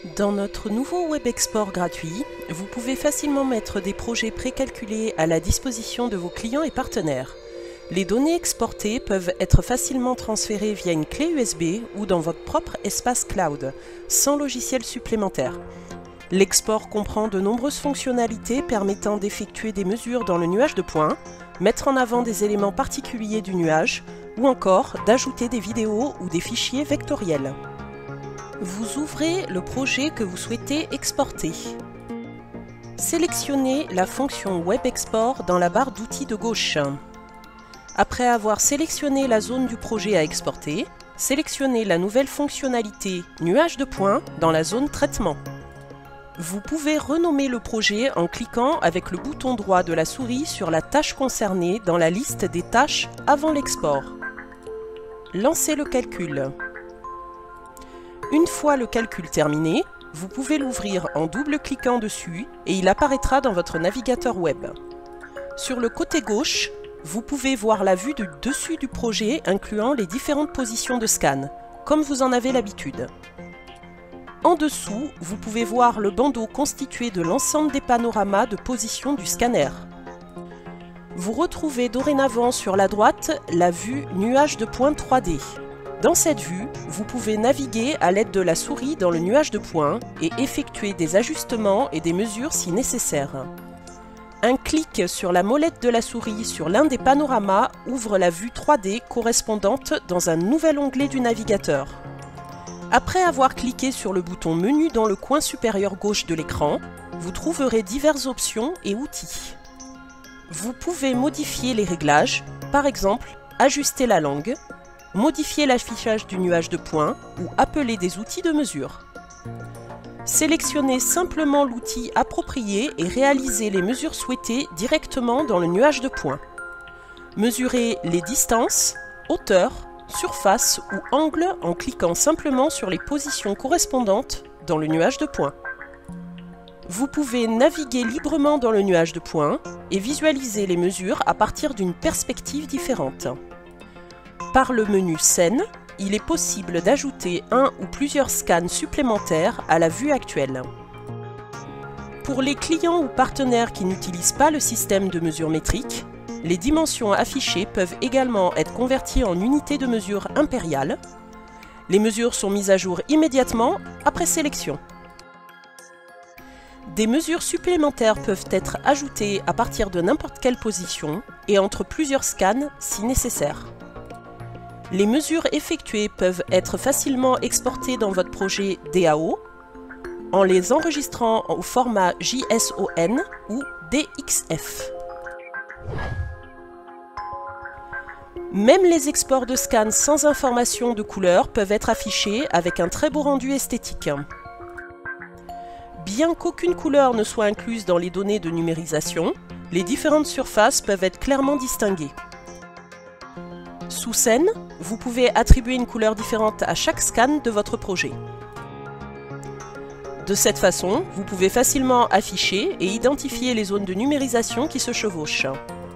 Dans notre nouveau Web Export gratuit, vous pouvez facilement mettre des projets précalculés à la disposition de vos clients et partenaires. Les données exportées peuvent être facilement transférées via une clé USB ou dans votre propre espace cloud, sans logiciel supplémentaire. L'export comprend de nombreuses fonctionnalités permettant d'effectuer des mesures dans le nuage de points, mettre en avant des éléments particuliers du nuage, ou encore d'ajouter des vidéos ou des fichiers vectoriels. Vous ouvrez le projet que vous souhaitez exporter. Sélectionnez la fonction Web Export dans la barre d'outils de gauche. Après avoir sélectionné la zone du projet à exporter, sélectionnez la nouvelle fonctionnalité Nuage de points dans la zone Traitement. Vous pouvez renommer le projet en cliquant avec le bouton droit de la souris sur la tâche concernée dans la liste des tâches avant l'export. Lancez le calcul. Une fois le calcul terminé, vous pouvez l'ouvrir en double-cliquant dessus et il apparaîtra dans votre navigateur web. Sur le côté gauche, vous pouvez voir la vue du dessus du projet incluant les différentes positions de scan, comme vous en avez l'habitude. En dessous, vous pouvez voir le bandeau constitué de l'ensemble des panoramas de position du scanner. Vous retrouvez dorénavant sur la droite la vue nuage de points 3D. Dans cette vue, vous pouvez naviguer à l'aide de la souris dans le nuage de points et effectuer des ajustements et des mesures si nécessaire. Un clic sur la molette de la souris sur l'un des panoramas ouvre la vue 3D correspondante dans un nouvel onglet du navigateur. Après avoir cliqué sur le bouton Menu dans le coin supérieur gauche de l'écran, vous trouverez diverses options et outils. Vous pouvez modifier les réglages, par exemple ajuster la langue, modifier l'affichage du nuage de points ou appeler des outils de mesure. Sélectionnez simplement l'outil approprié et réalisez les mesures souhaitées directement dans le nuage de points. Mesurez les distances, hauteur, surface ou angle en cliquant simplement sur les positions correspondantes dans le nuage de points. Vous pouvez naviguer librement dans le nuage de points et visualiser les mesures à partir d'une perspective différente. Par le menu Scène, il est possible d'ajouter un ou plusieurs scans supplémentaires à la vue actuelle. Pour les clients ou partenaires qui n'utilisent pas le système de mesure métrique, les dimensions affichées peuvent également être converties en unités de mesure impériales. Les mesures sont mises à jour immédiatement après sélection. Des mesures supplémentaires peuvent être ajoutées à partir de n'importe quelle position et entre plusieurs scans si nécessaire. Les mesures effectuées peuvent être facilement exportées dans votre projet DAO en les enregistrant au format JSON ou DXF. Même les exports de scans sans information de couleur peuvent être affichés avec un très beau rendu esthétique. Bien qu'aucune couleur ne soit incluse dans les données de numérisation, les différentes surfaces peuvent être clairement distinguées. Sous Scène, vous pouvez attribuer une couleur différente à chaque scan de votre projet. De cette façon, vous pouvez facilement afficher et identifier les zones de numérisation qui se chevauchent.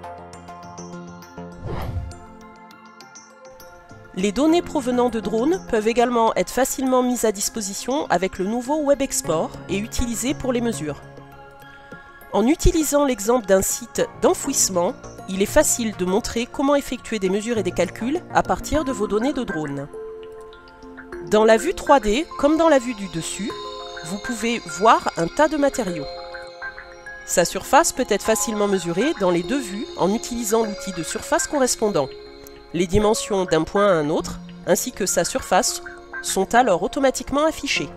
Les données provenant de drones peuvent également être facilement mises à disposition avec le nouveau Web Export et utilisées pour les mesures. En utilisant l'exemple d'un site d'enfouissement, il est facile de montrer comment effectuer des mesures et des calculs à partir de vos données de drone. Dans la vue 3D, comme dans la vue du dessus, vous pouvez voir un tas de matériaux. Sa surface peut être facilement mesurée dans les deux vues en utilisant l'outil de surface correspondant. Les dimensions d'un point à un autre, ainsi que sa surface, sont alors automatiquement affichées.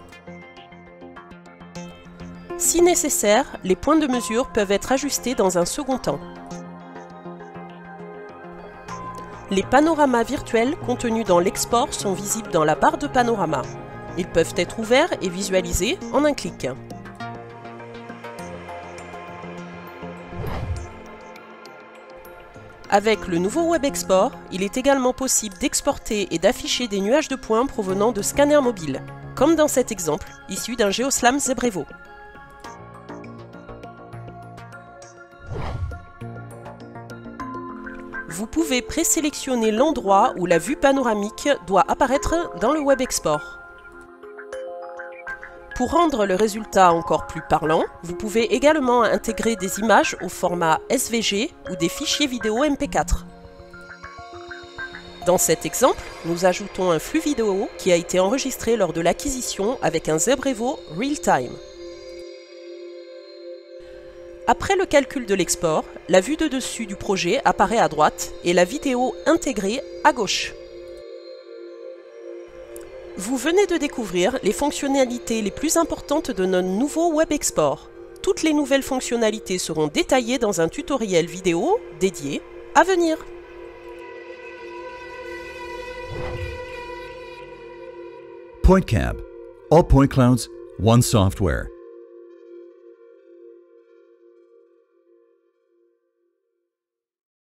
Si nécessaire, les points de mesure peuvent être ajustés dans un second temps. Les panoramas virtuels contenus dans l'export sont visibles dans la barre de panorama. Ils peuvent être ouverts et visualisés en un clic. Avec le nouveau Web Export, il est également possible d'exporter et d'afficher des nuages de points provenant de scanners mobiles, comme dans cet exemple, issu d'un GeoSLAM ZebRevo. Vous pouvez présélectionner l'endroit où la vue panoramique doit apparaître dans le Web Export. Pour rendre le résultat encore plus parlant, vous pouvez également intégrer des images au format SVG ou des fichiers vidéo MP4. Dans cet exemple, nous ajoutons un flux vidéo qui a été enregistré lors de l'acquisition avec un ZebRevo Real-Time. Après le calcul de l'export, la vue de dessus du projet apparaît à droite et la vidéo intégrée à gauche. Vous venez de découvrir les fonctionnalités les plus importantes de notre nouveau Web Export. Toutes les nouvelles fonctionnalités seront détaillées dans un tutoriel vidéo dédié à venir. Point Cab. All point clouds, one software.